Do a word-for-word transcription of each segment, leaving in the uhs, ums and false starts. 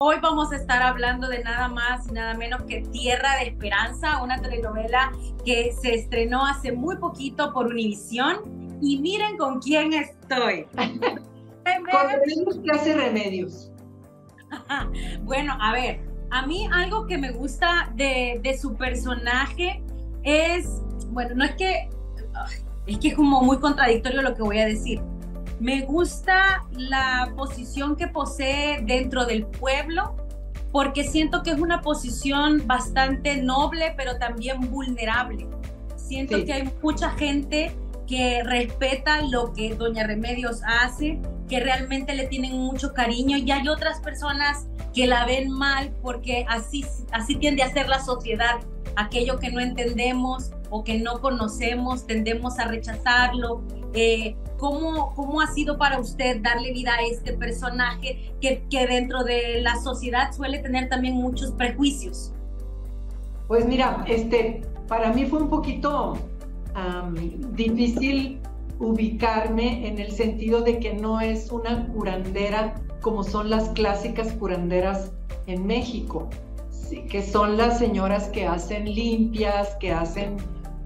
Hoy vamos a estar hablando de nada más y nada menos que Tierra de Esperanza, una telenovela que se estrenó hace muy poquito por Univisión. Y miren con quién estoy. Con Remedios que hace Remedios. Bueno, a ver, a mí algo que me gusta de, de su personaje es, bueno, no es que, es que es como muy contradictorio lo que voy a decir. Me gusta la posición que posee dentro del pueblo, porque siento que es una posición bastante noble, pero también vulnerable. Siento sí. que hay mucha gente que respeta lo que Doña Remedios hace, que realmente le tienen mucho cariño, y hay otras personas que la ven mal porque así, así tiende a ser la sociedad. Aquello que no entendemos o que no conocemos, tendemos a rechazarlo. Eh, ¿cómo, ¿Cómo ha sido para usted darle vida a este personaje que, que dentro de la sociedad suele tener también muchos prejuicios? Pues mira, este, para mí fue un poquito um, difícil ubicarme en el sentido de que no es una curandera como son las clásicas curanderas en México, sí, que son las señoras que hacen limpias, que hacen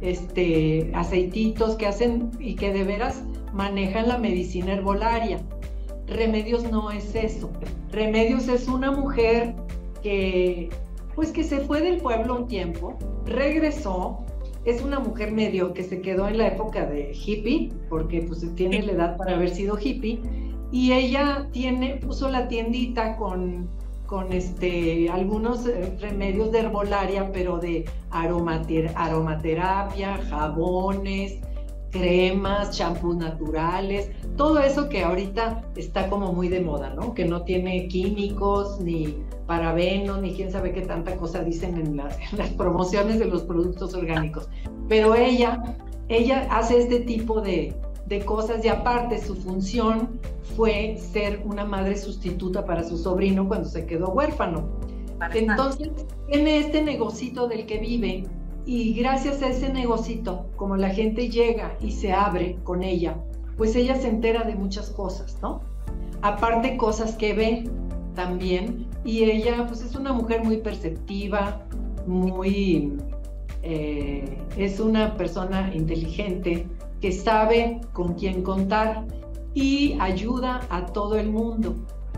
este, aceititos, que hacen y que de veras manejan la medicina herbolaria. Remedios no es eso. Remedios es una mujer que, pues que se fue del pueblo un tiempo, regresó. Es una mujer medio que se quedó en la época de hippie, porque pues tiene la edad para haber sido hippie, y ella tiene, puso la tiendita con, con este, algunos remedios de herbolaria, pero de aromater, aromaterapia, jabones, cremas, champús naturales, todo eso que ahorita está como muy de moda, ¿no? Que no tiene químicos, ni parabenos, ni quién sabe qué tanta cosa dicen en las, en las promociones de los productos orgánicos. Pero ella, ella hace este tipo de, de cosas, y aparte su función fue ser una madre sustituta para su sobrino cuando se quedó huérfano. Entonces tiene este negocito del que vive, y gracias a ese negocito, como la gente llega y se abre con ella, pues ella se entera de muchas cosas, ¿no? Aparte cosas que ve también, y ella pues es una mujer muy perceptiva, muy, eh, es una persona inteligente, que sabe con quién contar y ayuda a todo el mundo.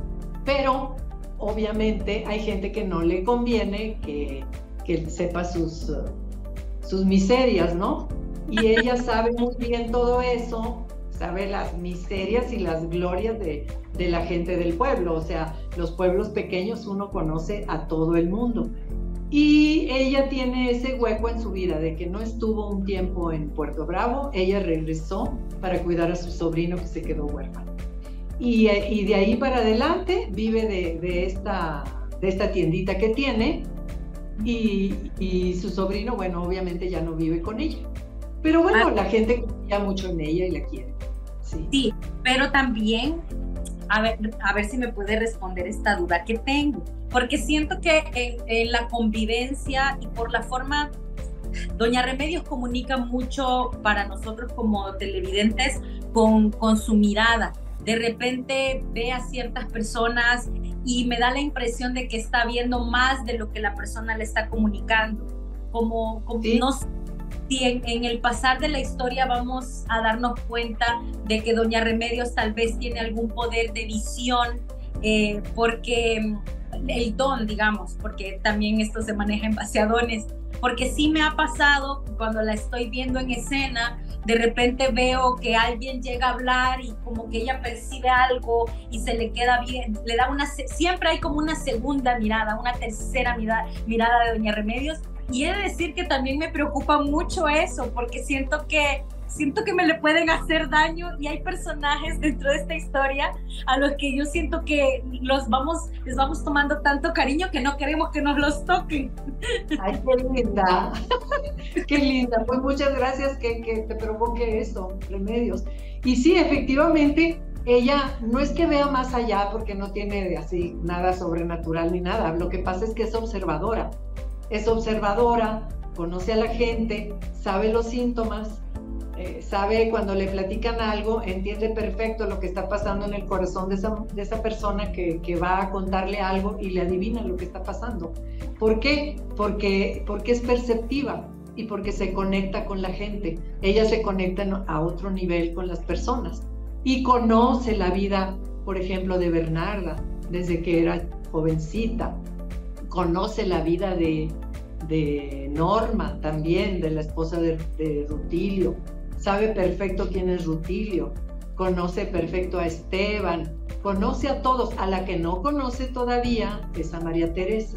Pero obviamente hay gente que no le conviene que, que sepa sus... Uh, sus miserias, ¿no? Y ella sabe muy bien todo eso, sabe las miserias y las glorias de, de la gente del pueblo. O sea, los pueblos pequeños uno conoce a todo el mundo. Y ella tiene ese hueco en su vida de que no estuvo un tiempo en Puerto Bravo, ella regresó para cuidar a su sobrino que se quedó huérfano. Y, y de ahí para adelante vive de, de, esta, de esta tiendita que tiene. Y, y su sobrino, bueno, obviamente ya no vive con ella. Pero bueno, ah, la gente confía mucho en ella y la quiere. Sí, sí, pero también, a ver, a ver si me puede responder esta duda que tengo. Porque siento que en, en la convivencia y por la forma, Doña Remedios comunica mucho para nosotros como televidentes con, con su mirada. De repente ve a ciertas personas y me da la impresión de que está viendo más de lo que la persona le está comunicando. Como, como ¿sí? No sé si en, en el pasar de la historia vamos a darnos cuenta de que Doña Remedios tal vez tiene algún poder de visión, eh, porque el don, digamos, porque también esto se maneja en base a dones, porque sí me ha pasado cuando la estoy viendo en escena, de repente veo que alguien llega a hablar y como que ella percibe algo y se le queda bien, le da una, siempre hay como una segunda mirada, una tercera mirada, mirada de Doña Remedios, y he de decir que también me preocupa mucho eso, porque siento que siento que me le pueden hacer daño, y hay personajes dentro de esta historia a los que yo siento que los vamos, les vamos tomando tanto cariño que no queremos que nos los toquen. Ay, qué linda, qué linda, pues muchas gracias que, que te provoque eso, Remedios. Y sí, efectivamente, ella no es que vea más allá porque no tiene así nada sobrenatural ni nada, lo que pasa es que es observadora, es observadora, conoce a la gente, sabe los síntomas, eh, sabe cuando le platican algo, entiende perfecto lo que está pasando en el corazón de esa, de esa persona que, que va a contarle algo y le adivina lo que está pasando. ¿Por qué? Porque, porque es perceptiva y porque se conecta con la gente. Ella se conecta a otro nivel con las personas y conoce la vida, por ejemplo, de Bernarda desde que era jovencita. Conoce la vida de, de Norma también, de la esposa de, de Rutilio. Sabe perfecto quién es Rutilio. Conoce perfecto a Esteban. Conoce a todos. A la que no conoce todavía es a María Teresa.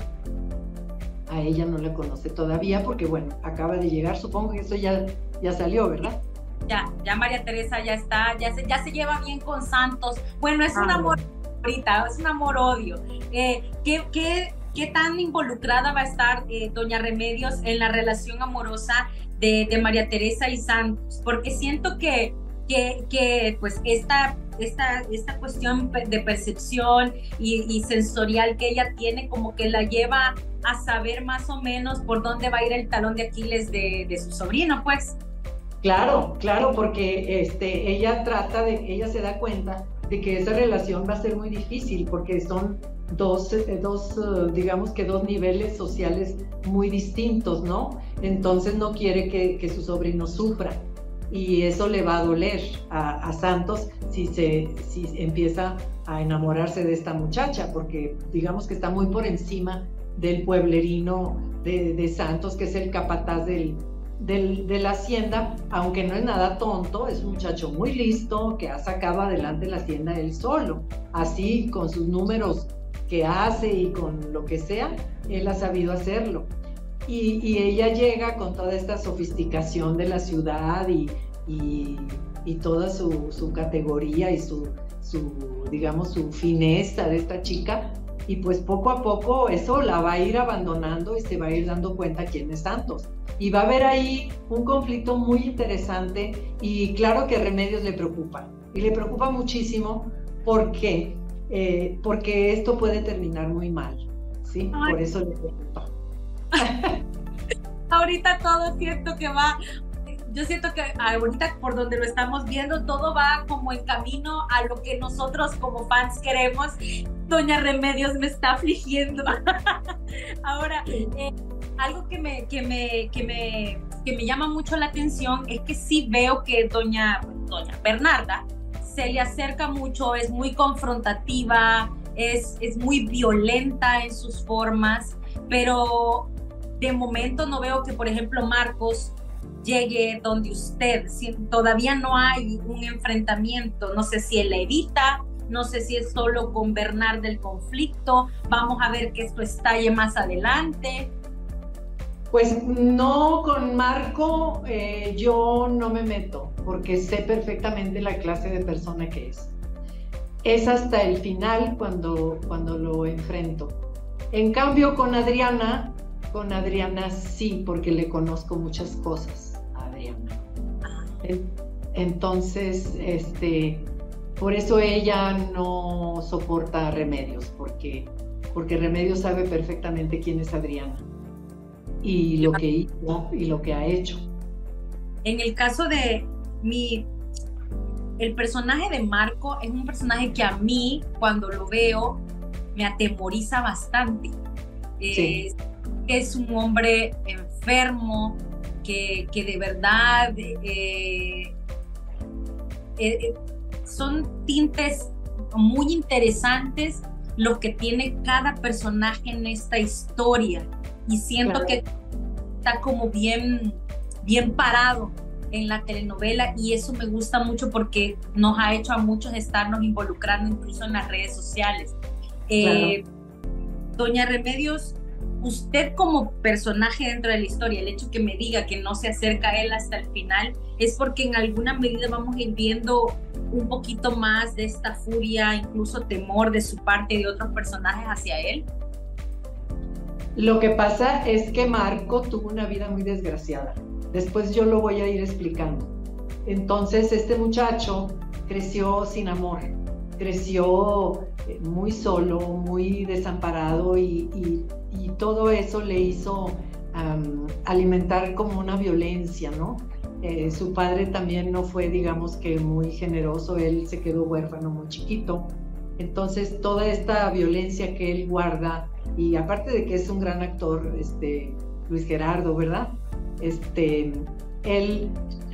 A ella no la conoce todavía porque, bueno, acaba de llegar. Supongo que eso ya, ya salió, ¿verdad? Ya, ya María Teresa ya está, ya se, ya se lleva bien con Santos. Bueno, es un ah, amor ahorita, es un amor-odio. Eh, ¿qué, qué, ¿Qué tan involucrada va a estar eh, doña Remedios en la relación amorosa de, de María Teresa y Santos? Porque siento que, que, que pues esta, esta, esta cuestión de percepción y, y sensorial que ella tiene como que la lleva a saber más o menos por dónde va a ir el talón de Aquiles de, de su sobrino, pues. Claro, claro, porque este, ella trata de, ella se da cuenta de que esa relación va a ser muy difícil porque son dos, dos uh, digamos que dos niveles sociales muy distintos, ¿no? Entonces no quiere que, que su sobrino sufra y eso le va a doler a, a Santos si, se, si empieza a enamorarse de esta muchacha, porque digamos que está muy por encima del pueblerino de, de Santos, que es el capataz del Del, de la hacienda, aunque no es nada tonto, es un muchacho muy listo que ha sacado adelante la hacienda él solo, así con sus números que hace y con lo que sea, él ha sabido hacerlo. Y, y ella llega con toda esta sofisticación de la ciudad y, y, y toda su, su categoría y su, su, digamos, su fineza de esta chica, y pues poco a poco eso la va a ir abandonando y se va a ir dando cuenta quién es Santos. Y va a haber ahí un conflicto muy interesante y claro que Remedios le preocupa. Y le preocupa muchísimo porque, eh, porque esto puede terminar muy mal, ¿sí? Ay. Por eso le preocupa. Ahorita todo siento que va... Yo siento que ahorita por donde lo estamos viendo todo va como en camino a lo que nosotros como fans queremos. Doña Remedios me está afligiendo. Ahora, eh, algo que me, que, me, que, me, que me llama mucho la atención es que sí veo que doña, doña Bernarda se le acerca mucho, es muy confrontativa, es, es muy violenta en sus formas, pero de momento no veo que, por ejemplo, Marcos llegue donde usted, si todavía no hay un enfrentamiento, no sé si él la evita, no sé si es solo con Bernarda el conflicto, vamos a ver que esto estalle más adelante. Pues no, con Marco eh, yo no me meto, porque sé perfectamente la clase de persona que es. Es hasta el final cuando, cuando lo enfrento. En cambio con Adriana, con Adriana sí, porque le conozco muchas cosas. Entonces, este, por eso ella no soporta a Remedios, porque, porque Remedios sabe perfectamente quién es Adriana y lo que hizo y lo que ha hecho. En el caso de mi, el personaje de Marco es un personaje que a mí, cuando lo veo, me atemoriza bastante. Sí. Es, es un hombre enfermo, Que, que de verdad eh, eh, son tintes muy interesantes lo que tiene cada personaje en esta historia y siento claro. que está como bien, bien parado en la telenovela y eso me gusta mucho porque nos ha hecho a muchos estarnos involucrando incluso en las redes sociales. Eh, claro. Doña Remedios, usted como personaje dentro de la historia, el hecho que me diga que no se acerca a él hasta el final, es porque en alguna medida vamos a ir viendo un poquito más de esta furia, incluso temor de su parte y de otros personajes hacia él. Lo que pasa es que Marco tuvo una vida muy desgraciada. Después yo lo voy a ir explicando. Entonces este muchacho creció sin amor, creció muy solo, muy desamparado y, y, y todo eso le hizo um, alimentar como una violencia, ¿no? Eh, su padre también no fue, digamos que muy generoso, él se quedó huérfano muy chiquito. Entonces toda esta violencia que él guarda, y aparte de que es un gran actor, este, Luis Gerardo, ¿verdad? Este, él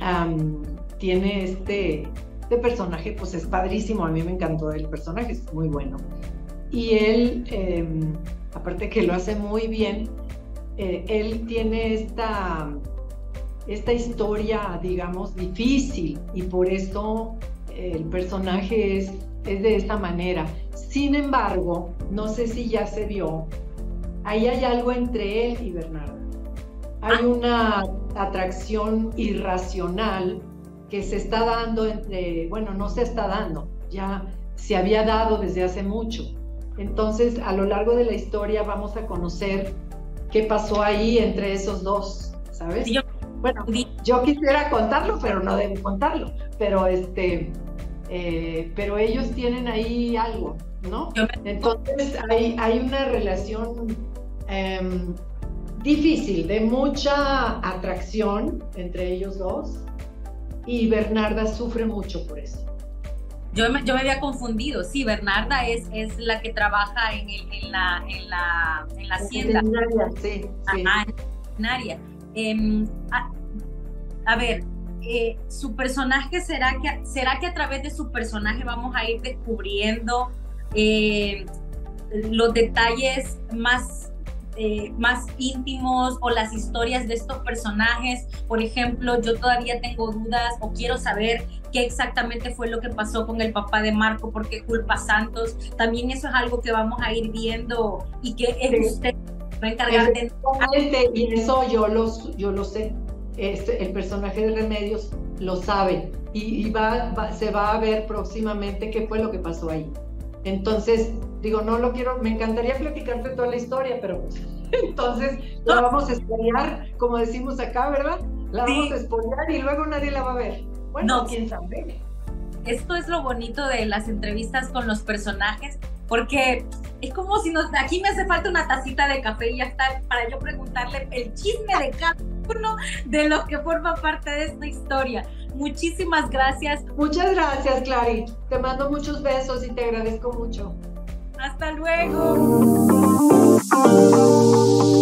um, tiene este, este personaje, pues es padrísimo, a mí me encantó el personaje, es muy bueno. Y él, eh, aparte que lo hace muy bien, eh, él tiene esta, esta historia, digamos, difícil, y por eso eh, el personaje es, es de esta manera. Sin embargo, no sé si ya se vio, ahí hay algo entre él y Bernarda. Hay una atracción irracional que se está dando entre, bueno, no se está dando, ya se había dado desde hace mucho. Entonces, a lo largo de la historia vamos a conocer qué pasó ahí entre esos dos, ¿sabes? Yo, bueno, yo quisiera contarlo, pero no debo contarlo. Pero, este, eh, pero ellos tienen ahí algo, ¿no? Entonces, hay, hay una relación eh, difícil, de mucha atracción entre ellos dos, y Bernarda sufre mucho por eso. Yo me, yo me había confundido, sí, Bernarda es, es la que trabaja en, el, en, la, en, la, en la hacienda. Sí, sí. Ajá, en la área. Eh, a, a ver, eh, su personaje, ¿será que, ¿será que a través de su personaje vamos a ir descubriendo eh, los detalles más... Eh, más íntimos o las historias de estos personajes? Por ejemplo, yo todavía tengo dudas o quiero saber qué exactamente fue lo que pasó con el papá de Marco, por qué culpa a Santos. También eso es algo que vamos a ir viendo y que es sí. Usted va a encargar de... Y eso yo lo, yo lo sé. Este, el personaje de Remedios lo sabe y, y va, va, se va a ver próximamente qué fue lo que pasó ahí. Entonces, digo, no lo quiero, me encantaría platicarte toda la historia, pero entonces la vamos a spoilear, como decimos acá, ¿verdad? La sí. vamos a spoilear y luego nadie la va a ver. Bueno, no, quién sabe. Esto es lo bonito de las entrevistas con los personajes, porque es como si nos, aquí me hace falta una tacita de café y ya está, para yo preguntarle el chisme de cada uno de los que forman parte de esta historia. Muchísimas gracias. Muchas gracias, Clary. Te mando muchos besos y te agradezco mucho. Hasta luego.